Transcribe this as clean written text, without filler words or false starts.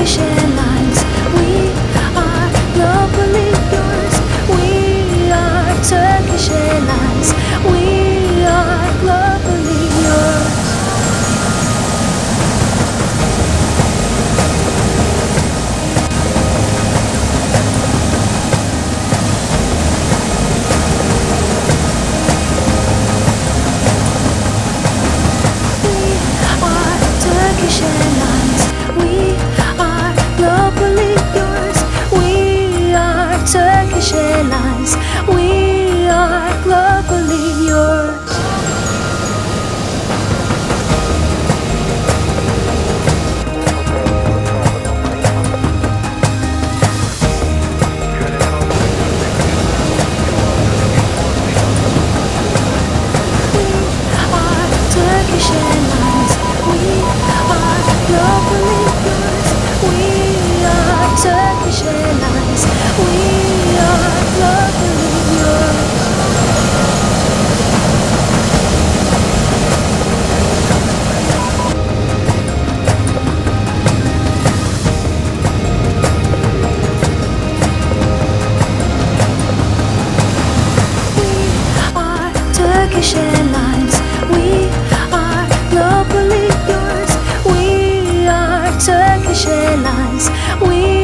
Turkish Airlines. We are globally yours. We are Turkish Airlines. We are globally yours. Turkish Airlines. We are globally yours. We are Turkish Airlines. We are globally yours. Turkish Airlines. We are globally yours. We are Turkish Airlines. We are globally yours. We are Turkish Airlines. We are globally yours. We are Turkish Airlines. We